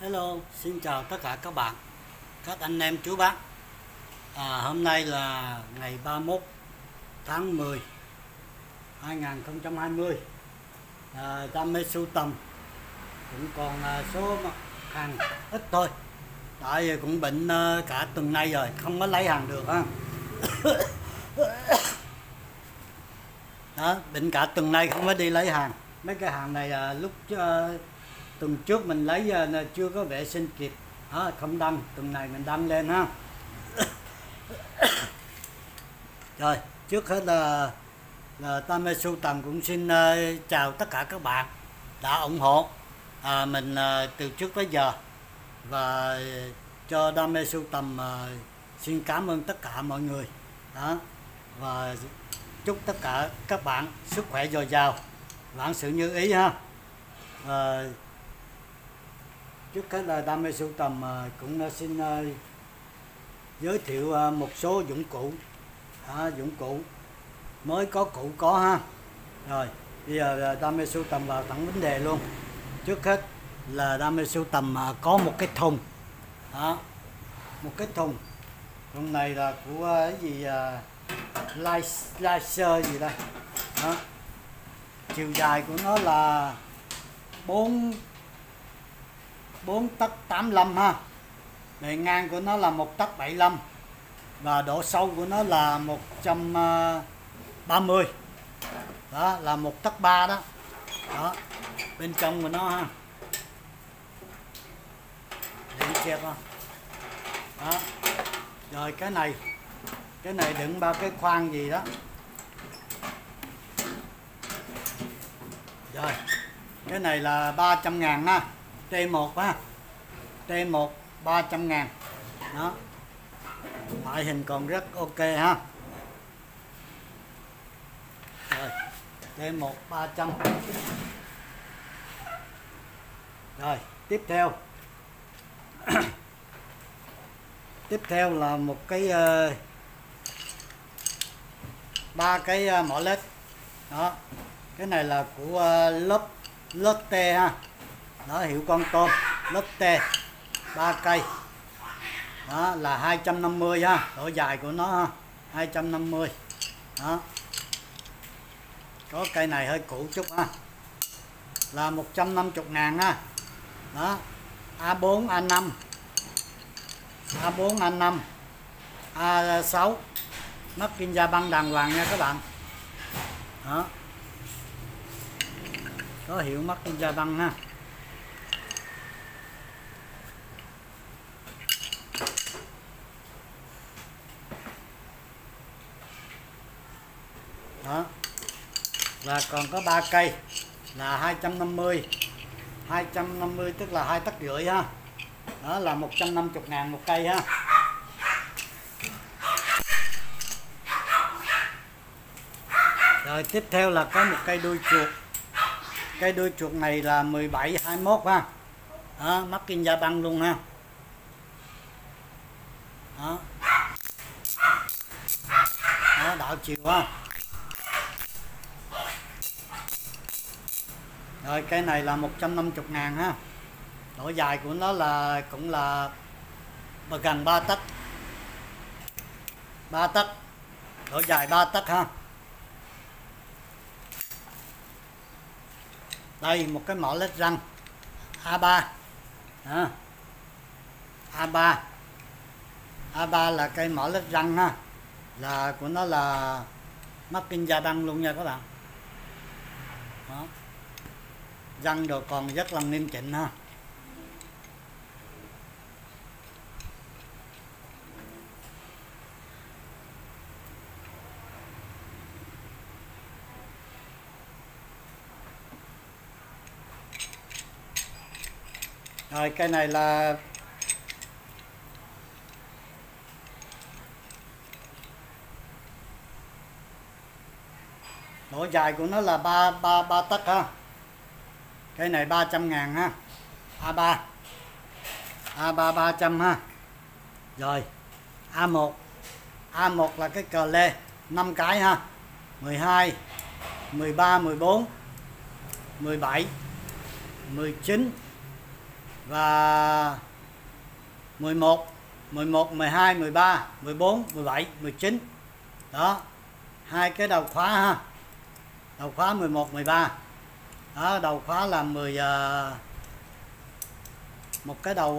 Hello, xin chào tất cả các bạn, các anh em chú bác. Hôm nay là ngày 31 tháng 10 2020. Đam mê sưu tầm cũng còn số hàng ít thôi, tại vì cũng bệnh cả tuần nay rồi, không có lấy hàng được ha. Đó, bệnh cả tuần nay không có đi lấy hàng. Mấy cái hàng này lúc tuần trước mình lấy chưa có vệ sinh kịp, không đăng, tuần này mình đăng lên ha. Rồi, trước hết là Đam mê sưu tầm cũng xin chào tất cả các bạn đã ủng hộ mình từ trước tới giờ, và cho Đam mê sưu tầm xin cảm ơn tất cả mọi người đó, và chúc tất cả các bạn sức khỏe dồi dào, vạn sự như ý ha. Trước hết là Đam mê sưu tầm cũng xin giới thiệu một số dụng cụ, dụng cụ mới có, cũ có ha. Rồi bây giờ Đam mê sưu tầm vào thẳng vấn đề luôn. Trước hết là Đam mê sưu tầm có một cái thùng, một cái thùng này là của cái gì, laser gì đây đó. Chiều dài của nó là 4 tấc 85 ha, bề ngang của nó là 1 tấc 75, và độ sâu của nó là 130, đó là 1 tấc 3 đó. Đó, bên trong của nó ha, để chép ha. Đó. Rồi cái này đựng ba cái khoan gì đó. Rồi cái này là 300.000 ha, T1 ha, T1 300.000 đó, ngoại hình còn rất ok ha. Rồi T1 300. Rồi tiếp theo tiếp theo là một cái 3 cái mỏ led đó. Cái này là của Lotte ha, đó, hiệu con tôm Lotte, 3 cây đó là 250 ha, độ dài của nó ha, 250 đó. Có cây này hơi cũ chút ha, là 150.000 ha. Đó, A4 A5 A4 A5 A6, mắt kinh da băng đàng hoàng nha các bạn. Đó, có hiệu mắt kinh da băng ha. Đó, và còn có 3 cây là 250 tức là 2,5 tấc ha, đó là 150.000 một cây ha. Rồi tiếp theo là có một cây đuôi chuột. Cây đuôi chuột này là 17-21 ha, đó, mắt kinh da băng luôn ha. Đó, đó, đảo chiều ha. Rồi cây này là 150.000 ha, độ dài của nó là cũng là gần 3 tấc, 3 tấc, độ dài 3 tấc ha. Đây một cái mỏ led răng A3 à, A3 là cây mỏ led răng ha, là của nó là mắt kinh da băng luôn nha các bạn. Đó, răng đồ còn rất là nghiêm chỉnh ha. Rồi cây này là độ dài của nó là 3 tấc ha. Cây này 300.000 ha, A3 300 ha. Rồi A1 là cái cờ lê 5 cái ha, 12, 13, 14, 17, 19, và 11, 11, 12, 13, 14, 17, 19. Đó, hai cái đầu khóa ha. Đầu khóa 11, 13. Đó, đầu khóa là một cái đầu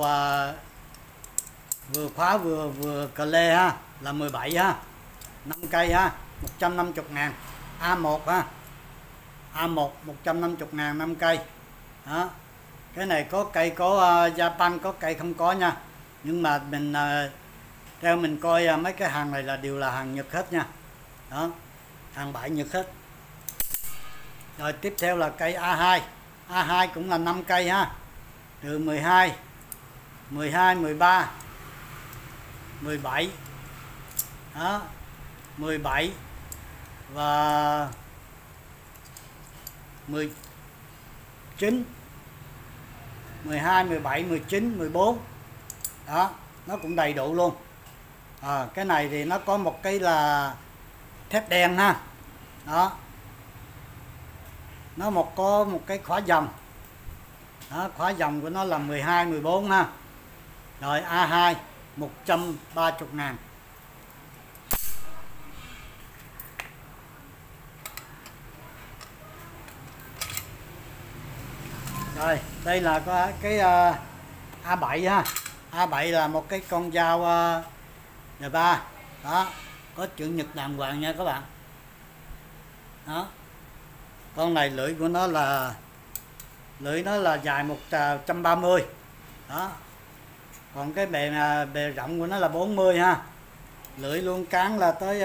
vừa khóa vừa cờ lê ha, là 17 ha. 5 cây ha, 150.000. A1 ha. A1 150.000 5 cây. Đó. Cái này có cây có Japan, có cây không có nha. Nhưng mà mình theo mình coi mấy cái hàng này là đều là hàng Nhật hết nha. Đó, hàng bãi Nhật hết. Rồi tiếp theo là cây A2. A2 cũng là 5 cây ha. Từ 12, 12, 13, 17. Đó, 17 và 19, 12, 17, 19, 14. Đó, nó cũng đầy đủ luôn. Cái này thì nó có một cái là thép đen ha. Đó, nó có một cái khóa dòng. Đó, khóa dòng của nó là 12, 14 ha. Rồi A2 130.000. Rồi đây là cái A7 ha. A7 là một cái con dao D3. Đó, có chữ Nhật đàng hoàng nha các bạn. Đó, con này lưỡi của nó là dài 130. Đó, còn cái bề rộng của nó là 40 ha. Lưỡi luôn cán là tới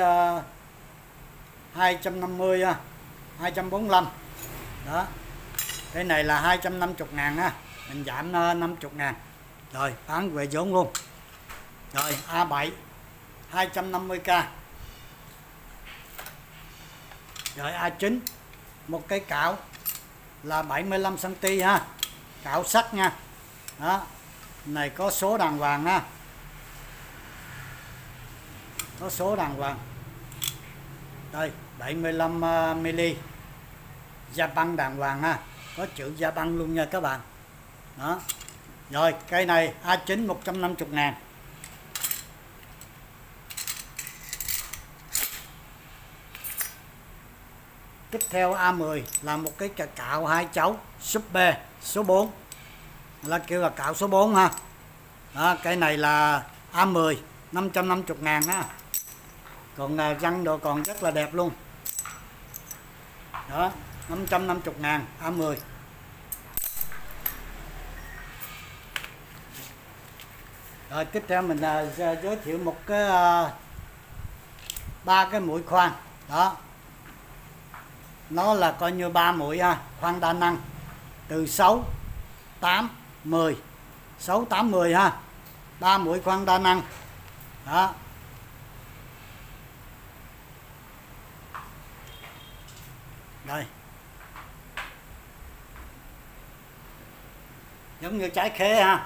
250 ha, 245. Đó, cái này là 250.000 ha, mình giảm 50.000. Rồi bán về vốn luôn. Rồi A7 250k. Rồi A9 một cái cạo là 75 cm ha, cạo sắt nha. Đó, này có số đàng hoàng ha, có số đàng hoàng. Đây 75 mm, Japan đàng hoàng ha, có chữ Japan luôn nha các bạn. Đó, rồi cây này A9 150.000. Tiếp theo A10 là một cái cạo 2 chấu Super số 4, là kêu là cạo số 4 ha. Đó, cái này là A10 550.000 ha. Còn răng đồ còn rất là đẹp luôn. Đó, 550.000 A10. Rồi tiếp theo mình giới thiệu một cái 3 cái mũi khoan. Đó, nó là coi như 3 mũi ha, khoan đa năng từ 6, 8, 10. 6, 8, 10 ha. 3 mũi khoan đa năng. Đó. Đây. Giống như trái khế ha.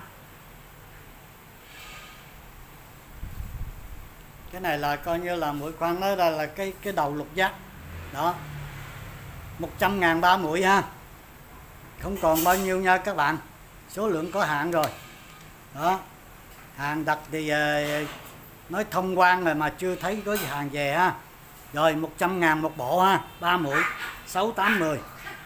Cái này là coi như là mũi khoan, nó là cái đầu lục giác. Đó, 100.000 3 mũi ha. Không còn bao nhiêu nha các bạn, số lượng có hạn rồi. Đó, hàng đặt thì nói thông quan rồi mà chưa thấy có hàng về ha. Rồi 100.000 một bộ ha, 3 mũi 6, 8, 10.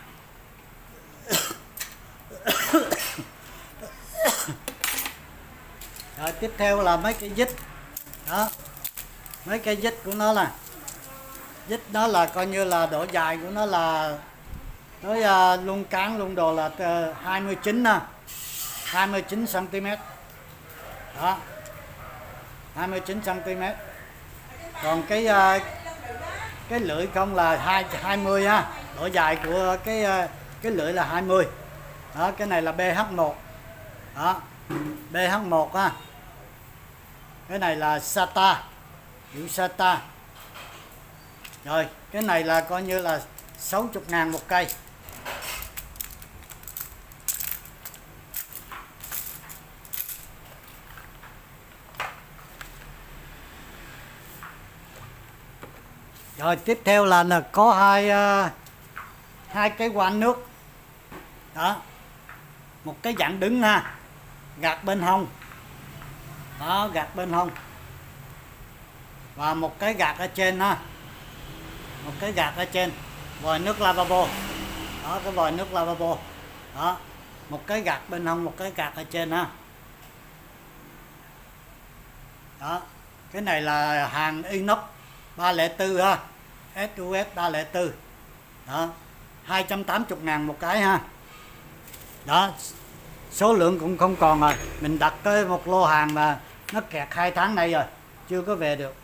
Rồi tiếp theo là mấy cái vít. Đó, mấy cái vít của nó là vít đó là coi như là độ dài của nó là tới luôn cán luôn đồ là 29 ha, 29 cm. Đó, 29 cm. Còn cái lưỡi không là 20 ha, độ dài của cái lưỡi là 20. Đó, cái này là BH1. Đó, BH1 ha. Cái này là SATA, hiệu SATA. Rồi cái này là coi như là 60.000 một cây. Rồi tiếp theo là có hai cái van nước. Đó, một cái dạng đứng ha, gạt bên hông. Đó, gạt bên hông. Và một cái gạt ở trên ha. Một cái gạt ở trên vòi nước lavabo. Đó, cái vòi nước lavabo. Đó, một cái gạt bên hông, một cái gạt ở trên ha. Đó, cái này là hàng inox 304 ha. SUS 304. Đó, 280.000 một cái ha. Đó, số lượng cũng không còn rồi. Mình đặt cái một lô hàng mà nó kẹt 2 tháng nay rồi, chưa có về được.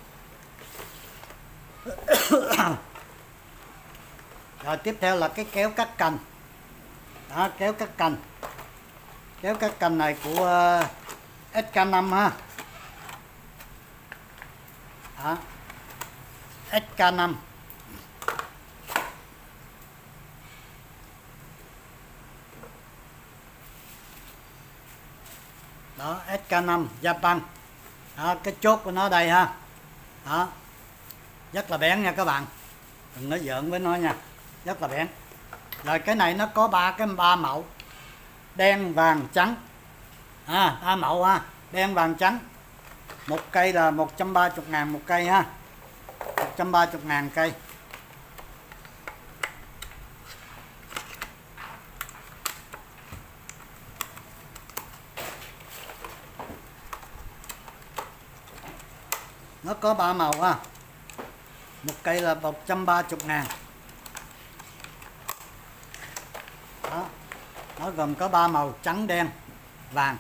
Rồi tiếp theo là cái kéo cắt cành. Đó, kéo cắt cành. Kéo cắt cành này của SK5 ha. Đó, SK5. Đó, SK5 Japan. Đó, cái chốt của nó đây ha. Đó, rất là bén nha các bạn, đừng nói giỡn với nó nha, rất là bén. Rồi cái này nó có ba mẫu, đen vàng trắng, 3 mẫu ha, đen vàng trắng. Một cây là 130.000 một cây ha, 130.000 cây. Nó có 3 màu ha. Một cây là 130.000. Đó, nó gồm có 3 màu trắng, đen, vàng.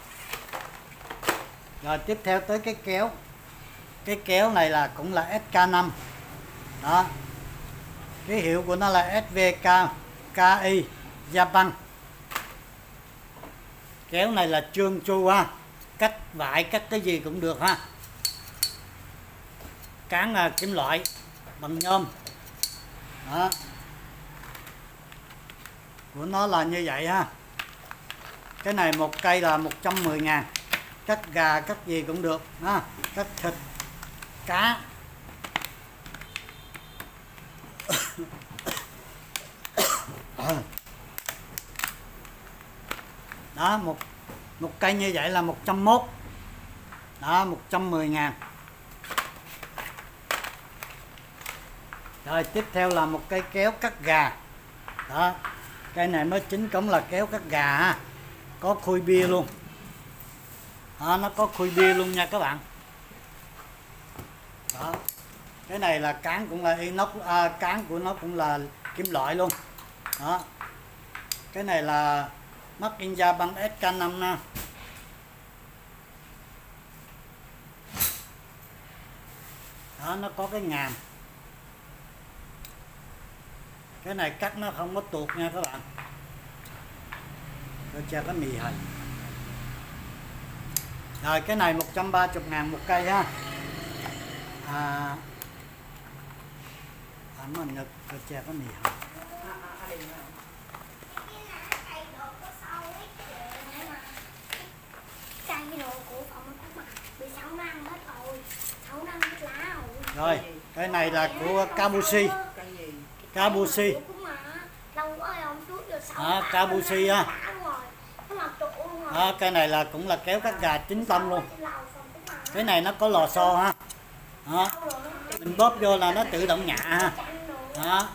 Rồi tiếp theo tới cái kéo. Cái kéo này là cũng là SK5. Đó, cái hiệu của nó là SVK KI Japan. Kéo này là trơn tru ha, cắt vải cắt cái gì cũng được ha. Cán kim loại bằng nhôm. Đó, của nó là như vậy ha. Cái này một cây là 110.000, cắt gà cắt gì cũng được ha, cắt thịt cá. Đó, một cây như vậy là 101. Đó, 110.000. Rồi tiếp theo là một cây kéo cắt gà. Đó, cây này mới chính cống là kéo cắt gà ha, có khui bia luôn. Đó, nó có khui bia luôn nha các bạn. Đó, cái này là cán cũng là inox, cán của nó cũng là kim loại luôn. Đó, cái này là Made in Japan SK5 nè. Đó, nó có cái ngàm. Cái này cắt nó không có tuột nha các bạn. Rồi cho cái mì hành. Rồi cái này 130.000 một cây ha. Mà Nhật cho che cái mì hành. Rồi cái này là của Kabushi. Kabushi. Kabushi ha. Cái này là cũng là kéo cắt gà chính tông luôn. Cái này nó có lò xo ha. Đó, mình bóp vô là nó tự động nhả ha. Đó,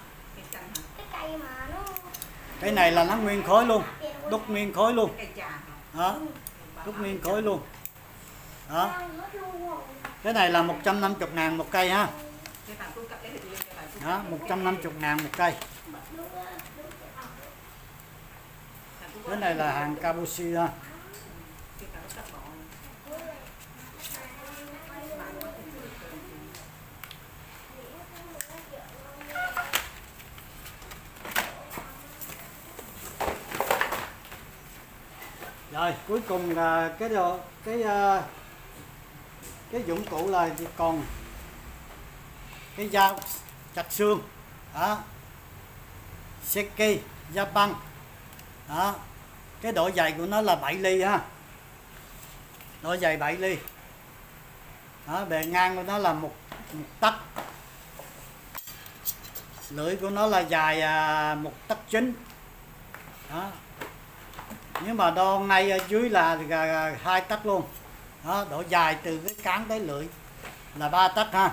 cái này là nó nguyên khối luôn, đúc nguyên khối luôn. Đó, đúc nguyên khối luôn. Đó, cái này là 150.000 một cây ha. Đó, 150.000 một cây. Cái này là hàng Kabushi ha. Rồi cuối cùng là cái dụng cụ là còn cái dao chặt xương. Đó, Seki Japan. Đó, cái độ dày của nó là 7 ly ha, độ dày 7 ly. Đó, bề ngang của nó là một tấc, lưỡi của nó là dài 1,9 tấc. Đó, nhưng mà đo ngay ở dưới là 2 tấc luôn. Đó, độ dài từ cái cán tới lưỡi là 3 tấc ha.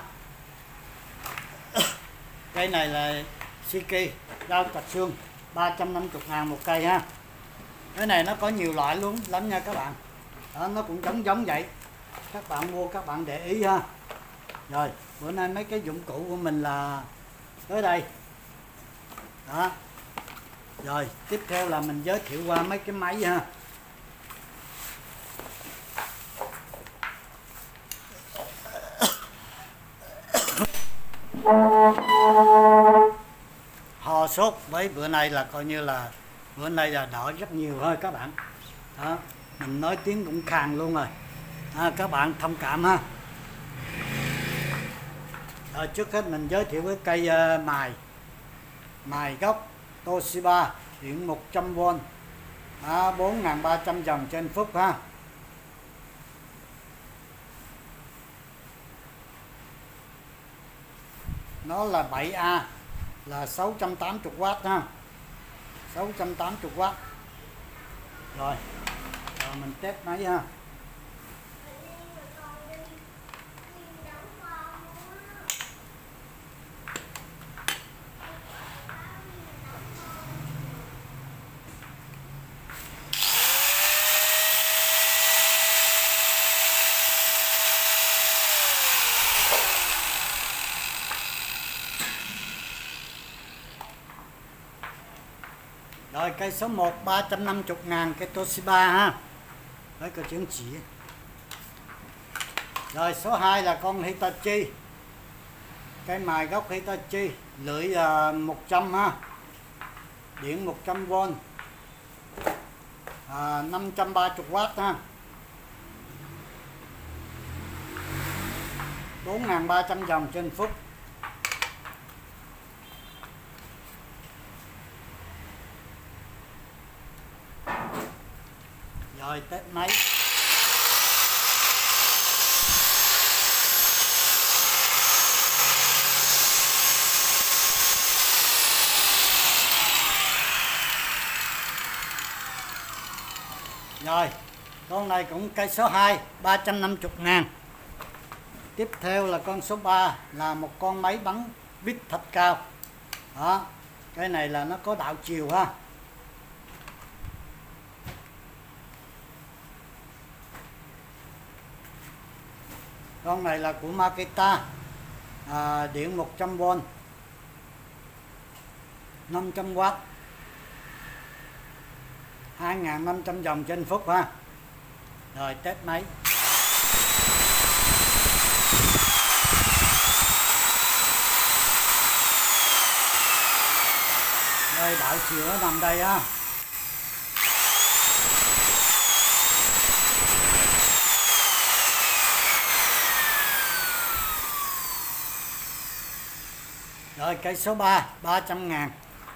Cây này là Shiki dao chặt xương 350.000 một cây ha. Cái này nó có nhiều loại luôn lắm nha các bạn. Đó, nó cũng giống vậy. Các bạn mua các bạn để ý ha. Rồi, bữa nay mấy cái dụng cụ của mình là tới đây. Đó. Rồi, tiếp theo là mình giới thiệu qua mấy cái máy ha. Ho sốt với bữa nay là coi như là bữa nay là đỡ rất nhiều thôi các bạn. Đó, mình nói tiếng cũng khàn luôn rồi. Các bạn thông cảm ha. Rồi, trước hết mình giới thiệu cái cây mài gốc Toshiba điện 100V 4.300 dòng trên phút ha. Nó là 7A là 680W ha. 680W. Rồi mình test máy ha. Rồi cây số 1 350.000 cây Toshiba ha. Đấy có chứng chỉ. Rồi số 2 là con Hitachi. Cây mài gốc Hitachi lưỡi 100 ha. Điện 100V 530W ha. 4.300 dòng trên phút. Rồi test máy. Rồi con này cũng cây số 2 350.000. Tiếp theo là con số 3 là một con máy bắn vít thạch cao. Đó, cái này là nó có đạo chiều ha. Con này là của Makita điện 100V 500W 2.500 dòng trên phút ha. Rồi test máy. Đây đạo chiều nó nằm đây ha. Rồi cây số 3 300.000.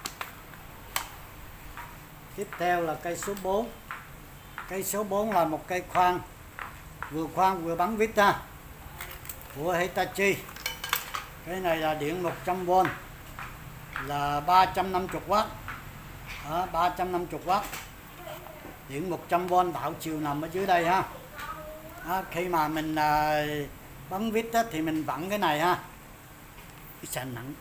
Tiếp theo là cây số 4. Cây số 4 là một cây khoan vừa bắn vít ha, của Hitachi. Cái này là điện 100V là 350W. Đó, 350W. Điện 100V đạo chiều nằm ở dưới đây ha. Đó, khi mà mình bắn vít thì mình vặn cái này ha. Cái sàn nặng.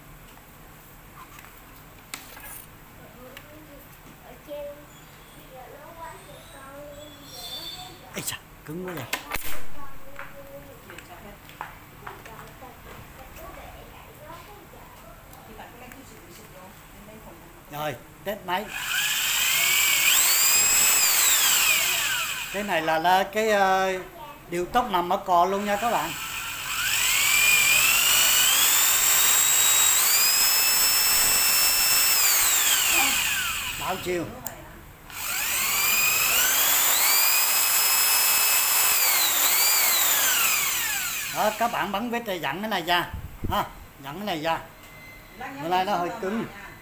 Ây da, cứng quá vậy. Rồi, test máy. Cái này là cái điều tốc nằm ở cò luôn nha các bạn. Đảo chiều. Đó, các bạn bắn vít thì dặn cái này ra ha, dặn cái này ra. Bữa nay nó hơi cứng.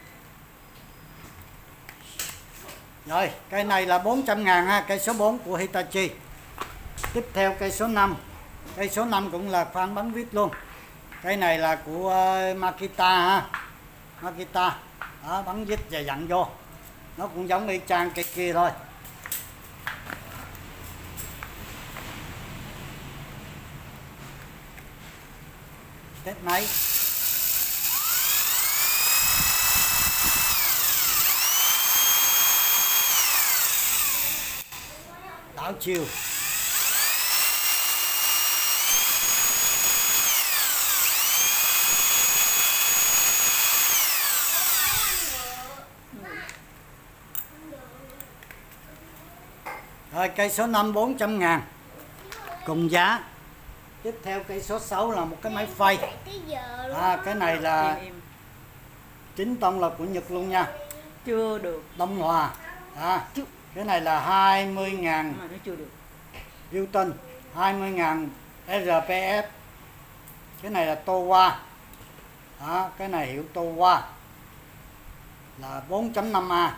Rồi cây này là 400.000 ha, cây số 4 của Hitachi. Tiếp theo cây số 5. Cây số 5 cũng là khoan bắn vít luôn. Cây này là của Makita ha. Makita. Đó, bắn vít và dặn vô. Nó cũng giống y chang cây kia thôi. test máy. Đảo chiều. Rồi cây số 5 400.000 cùng giá. Tiếp theo cây số 6 là một cái máy phay. Cái này là chính tông là của Nhật luôn nha. Chưa được. Đông Hòa. Cái này là 20.000 Mà nó chưa được. Newton, 20.000 RPS. Cái này là Towa. Cái này hiệu Towa là 4.5A.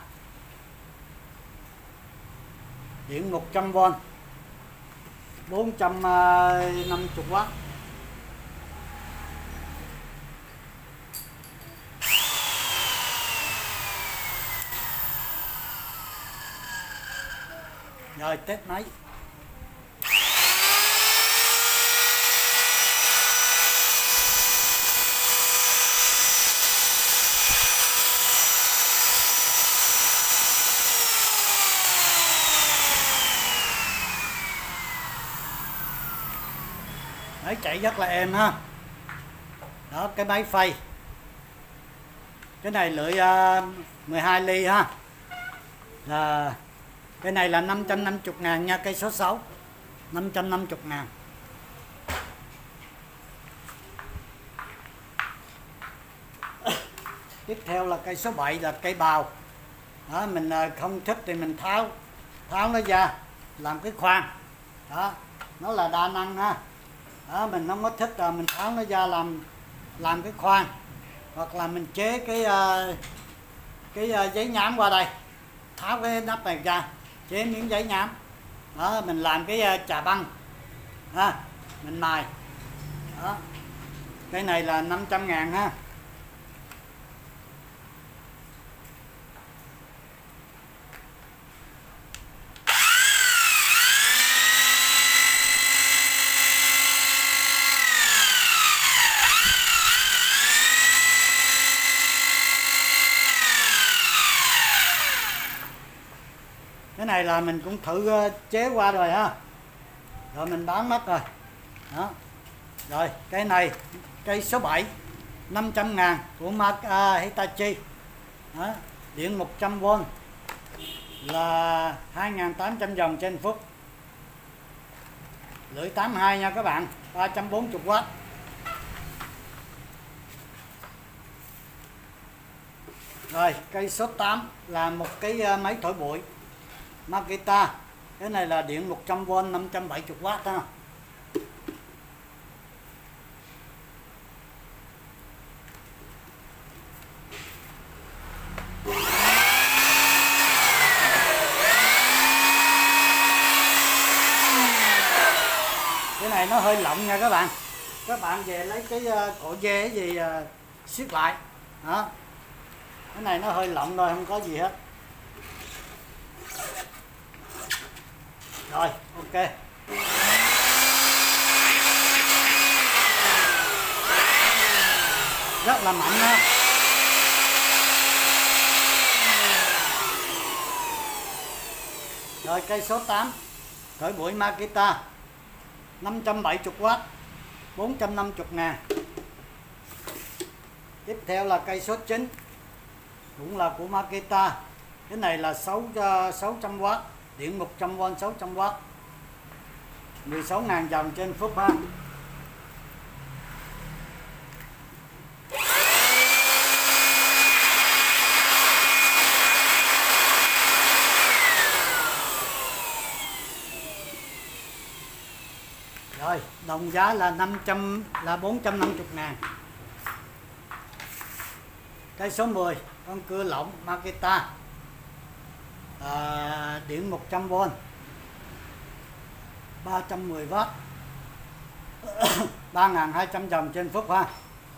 Điện 100V, 450W. Rồi test máy. Máy chạy rất là êm ha. Đó, cái máy phay. Cái này lưỡi 12 ly ha. Là cái này là 550.000 nha, cây số 6. 550.000. Tiếp theo là cây số 7 là cây bào. Đó, mình không thích thì mình tháo nó ra làm cái khoan. Đó, nó là đa năng ha. Đó, mình không có thích là mình tháo nó ra làm cái khoan, hoặc là mình chế cái giấy nhám qua đây, tháo cái nắp này ra chế miếng giấy nhám. Đó, mình làm cái trà băng mình mài. Đó, cái này là 500.000 ha. Cái này là mình cũng thử chế qua rồi ha. Rồi mình bán mất rồi. Đó. Rồi cái này cây số 7 500.000 của Hitachi. Đó. Điện 100V là 2.800 vòng trên phút. Lưỡi 82 nha các bạn, 340W. Rồi cây số 8 là một cái máy thổi bụi Makita. Cái này là điện 100V 570W ha. Cái này nó hơi lộng nha các bạn. Các bạn về lấy cái cọ dê gì siết lại. Đó. Cái này nó hơi lộng rồi, không có gì hết. Rồi, ok. Rất là mạnh ha. Rồi cây số 8 thổi bụi Makita 570W 450.000. Tiếp theo là cây số 9 cũng là của Makita. Cái này là 600W, điện 100V 600W, 16.000 vòng trên phút ha. Rồi, đồng giá là 450.000. Cây số 10 con cưa lỏng Makita, điện 100V 310W 3.200 vòng trên phút ha.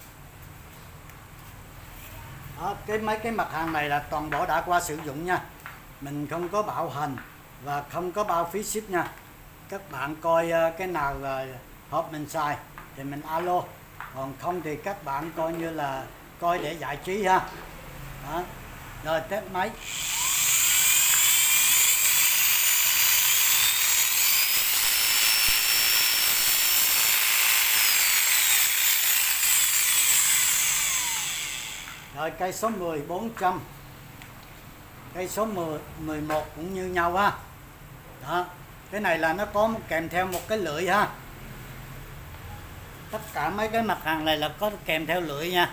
Đó, mấy cái mặt hàng này là toàn bộ đã qua sử dụng nha, mình không có bảo hành và không có bao phí ship nha. Các bạn coi cái nào hợp mình xài thì mình alo. còn không thì các bạn coi như là coi để giải trí ha. Đó. Rồi test máy. Rồi cây số 10 400. Cây số 11 cũng như nhau ha. Đó. Cái này là nó có kèm theo một cái lưỡi ha. Tất cả mấy cái mặt hàng này là có kèm theo lưỡi nha.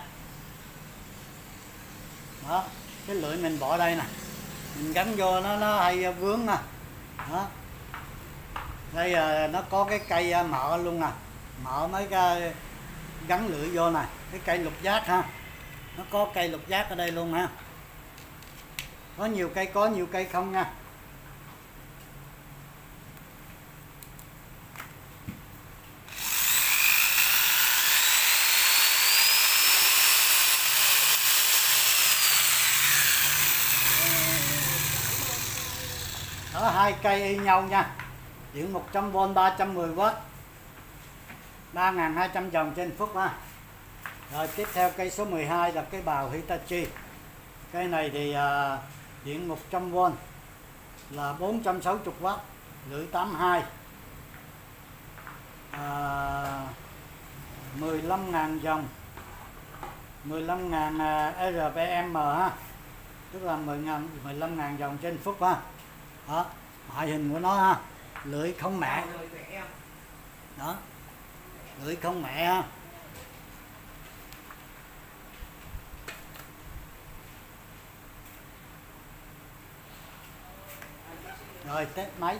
Đó, cái lưỡi mình bỏ đây nè, mình gắn vô nó hay vướng nè. Đó. Đây nó có cái cây mỡ luôn nè, mỡ mấy cái gắn lưỡi vô nè, cái cây lục giác ha. Nó có cây lục giác ở đây luôn ha. Có nhiều cây không nha. Đó, hai cây y nhau nha. Điện 100V 310W, 3200 vòng trên phút ha. Rồi tiếp theo cây số 12 là cái bào Hitachi. Cây này thì điện 100V là 460W, lưỡi 82, 15.000 vòng, 15.000 RPM ha, tức là 15.000 vòng trên phút ha. Đó, ngoại hình của nó ha, lưỡi không mẹ. Đó, lưỡi không mẹ ha. Rồi test máy.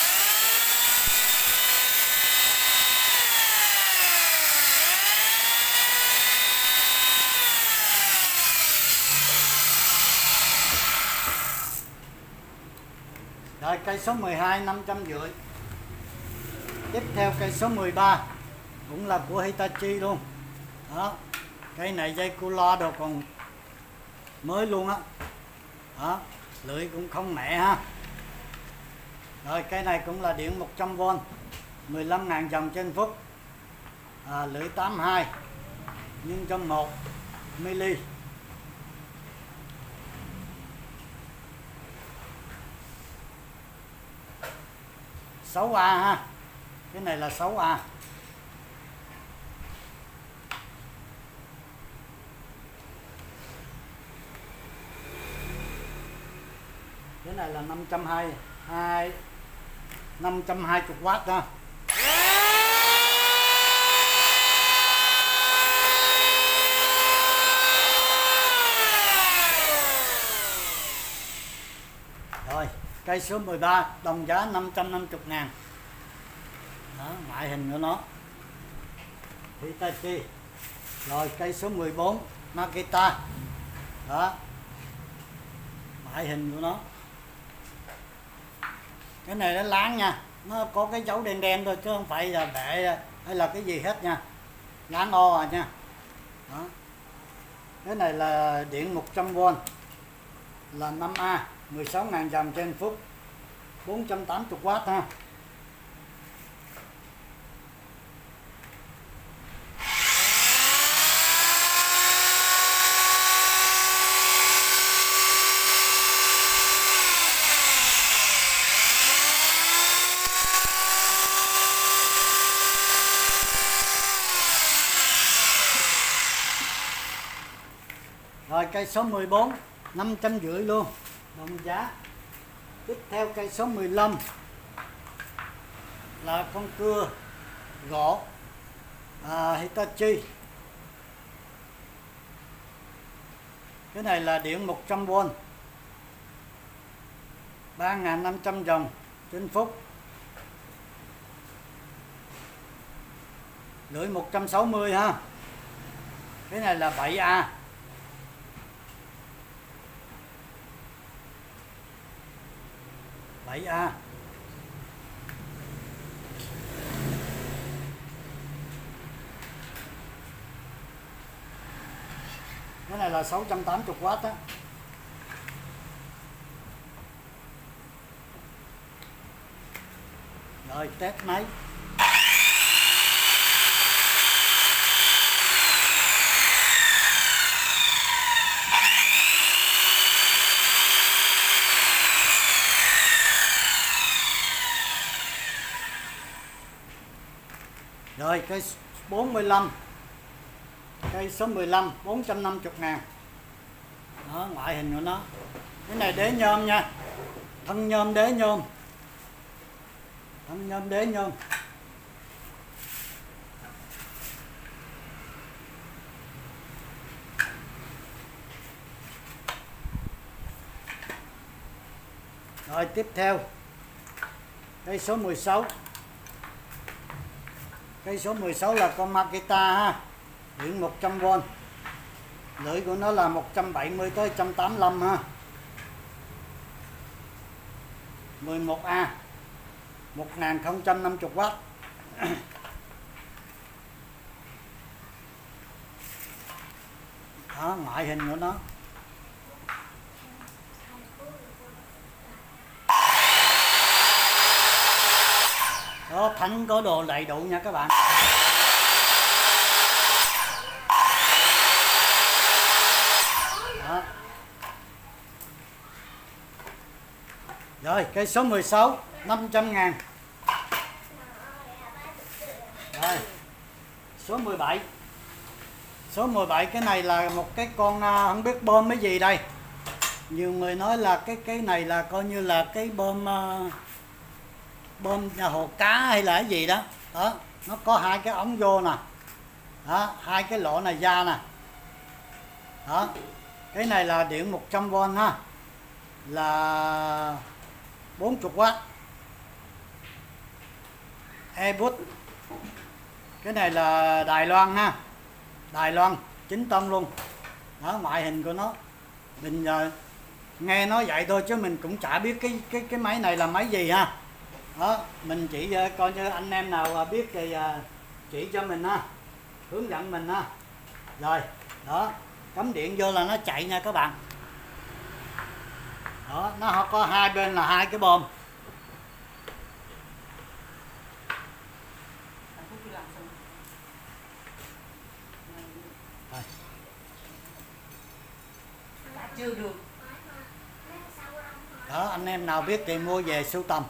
Rồi cây số 12 550. Tiếp theo cây số 13 cũng là của Hitachi luôn. Đó, cây này dây cu lo đồ còn mới luôn á. Đó, lưỡi cũng không mẹ ha. Rồi cây này cũng là điện 100V, 15.000 vòng trên phút, lưỡi 82 nhưng trong 1 mm. Sáu A ha, cái này là 6A. Cái này là 520W ha. Rồi cây số 13 đồng giá 550.000. Đó, ngoại hình của nó Hitachi. Rồi cây số 14 Makita. Đó, ngoại hình của nó. Cái này nó láng nha, nó có cái dấu đen đen thôi chứ không phải là bệ hay là cái gì hết nha, láng o à nha. Đó, cái này là điện 100V là 5A, 16.000 vòng trên phút, 480W ha. Rồi cây số 14 550 luôn, đồng giá. Tiếp theo cây số 15 là con cưa gỗ Hitachi. Cái này là điện 100V, 3.500 vòng trên phút, lưỡi 160 ha. Cái này là 7A. A. Cái này là 680W á. Rồi test máy. Rồi cây 45, cây số 15 450.000. Đó, ngoại hình của nó. Cái này đế nhôm nha, thân nhôm đế nhôm, thân nhôm đế nhôm. Rồi tiếp theo cây số 16. Cây số 16 là con Makita ha, điện 100V, lưỡi của nó là 170 tới 185 ha. 11A 1050W. Đó, ngoại hình của nó. Đó, thắng có đồ đầy đủ nha các bạn. Đó. Rồi cây số 16 500.000. Rồi số 17. Số 17 cái này là một cái con không biết bơm cái gì đây. Nhiều người nói là cái này là coi như là cái bơm bơm hồ cá hay là cái gì đó. Đó, nó có hai cái ống vô nè. Đó, hai cái lỗ này ra nè. Đó. Cái này là điện 100V ha. Là 40W. E-bút. Cái này là Đài Loan ha. Đài Loan chính tông luôn. Đó, ngoại hình của nó. Mình giờ nghe nói vậy thôi chứ mình cũng chả biết cái máy này là máy gì ha. Đó, mình chỉ coi như anh em nào biết thì chỉ cho mình ha, hướng dẫn mình ha. Rồi, đó, cắm điện vô là nó chạy nha các bạn. Đó, nó có hai bên là hai cái bơm. Chưa được. Đó, anh em nào biết thì mua về sưu tầm.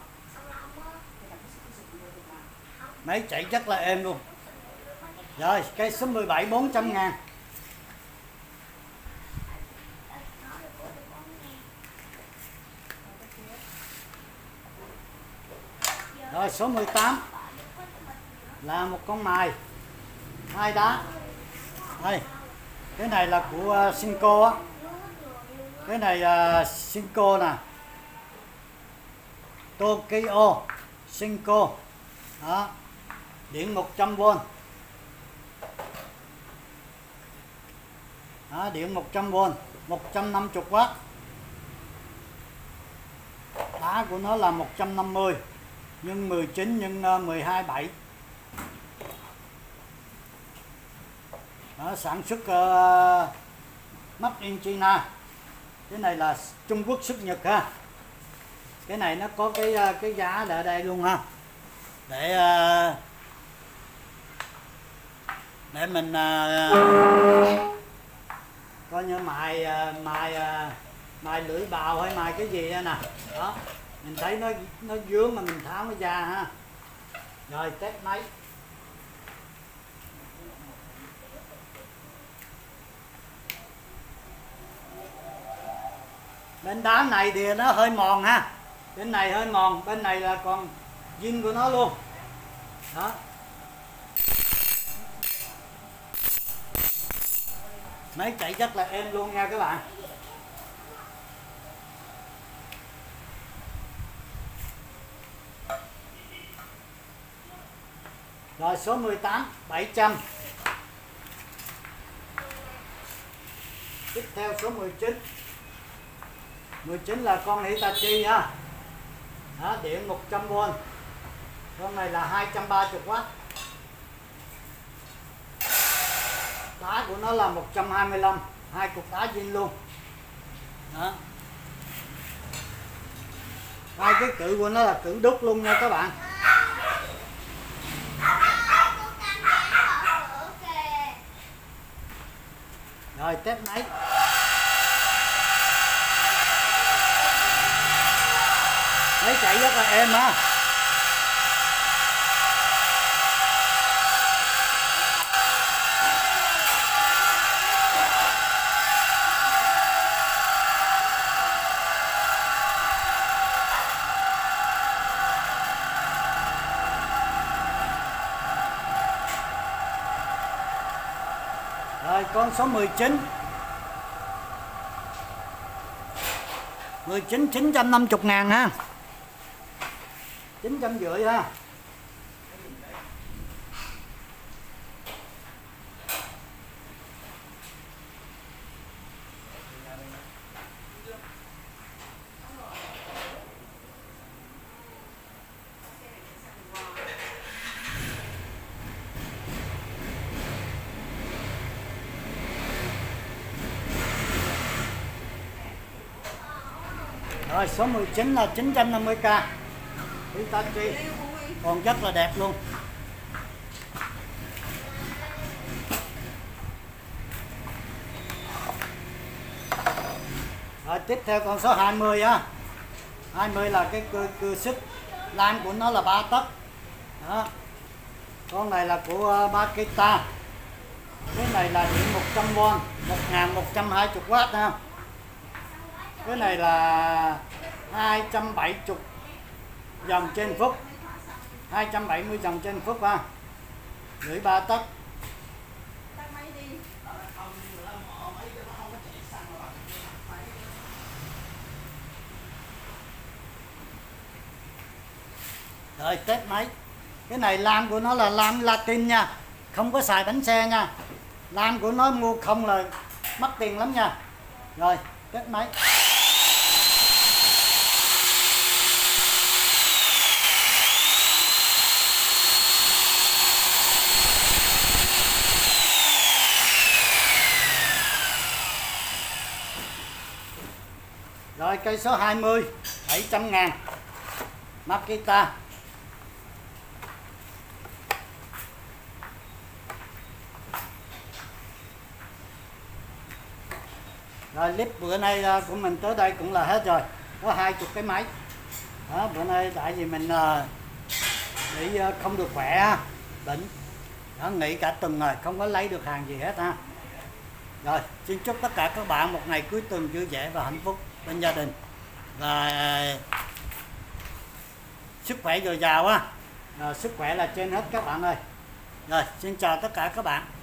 Máy chạy rất là êm luôn. Rồi cây số 17 400.000. Rồi số 18 là một con mài hai đá. Đây, cái này là của Senko á. Cái này Senko nè, Tokyo Senko. Đó, điện 100V. Đó, điện 100V, 150W. Đá của nó là 150 nhân 19 nhân 12,7. Đó, sản xuất Made in China. Cái này là Trung Quốc xuất Nhật ha. Cái này nó có cái giá ở đây luôn ha. Để mình coi như mài lưỡi bào hay mài cái gì đó nè. Đó, mình thấy nó vướng mà mình tháo nó ra ha. Rồi test máy. Bên đá này thì nó hơi mòn ha. Bên này hơi mòn, bên này là còn zin của nó luôn. Đó. Máy chạy rất là êm luôn nha các bạn. Rồi số 18 700. Tiếp theo số 19. 19 là con Hitachi ha. Đó, điện 100V. Con này là 230W. Đá của nó là 125, hai cục đá zin luôn. Đó. Hai cái cự của nó là cự đúc luôn nha các bạn. Rồi test máy. Máy chạy rất là êm ha. con số 19. 19 950.000 ha. 950 ha. Rồi số 19 là 950k. Hitachi còn rất là đẹp luôn. Rồi tiếp theo con số 20 á. 20 là cái cưa xích, lam của nó là 3 tấc. Đó. Con này là của Makita. Cái này là điện 100V, 1120W ha. Cái này là 270 dòng trên phút, 270 dòng trên phút ha. Lưỡi 3 tấc. Rồi test máy. Cái này lam của nó là lam Latin nha, không có xài bánh xe nha. Lam của nó mua không là mất tiền lắm nha. Rồi test máy. Rồi cây số 20 700.000 Makita. Rồi clip bữa nay của mình tới đây cũng là hết rồi. Có 20 cái máy. Đó, bữa nay tại vì mình bị không được khỏe, bệnh. Đó, nghỉ cả tuần rồi, không có lấy được hàng gì hết ha. Rồi, xin chúc tất cả các bạn một ngày cuối tuần vui vẻ và hạnh phúc bên gia đình. Và sức khỏe dồi dào á. Sức khỏe là trên hết các bạn ơi. Rồi, xin chào tất cả các bạn.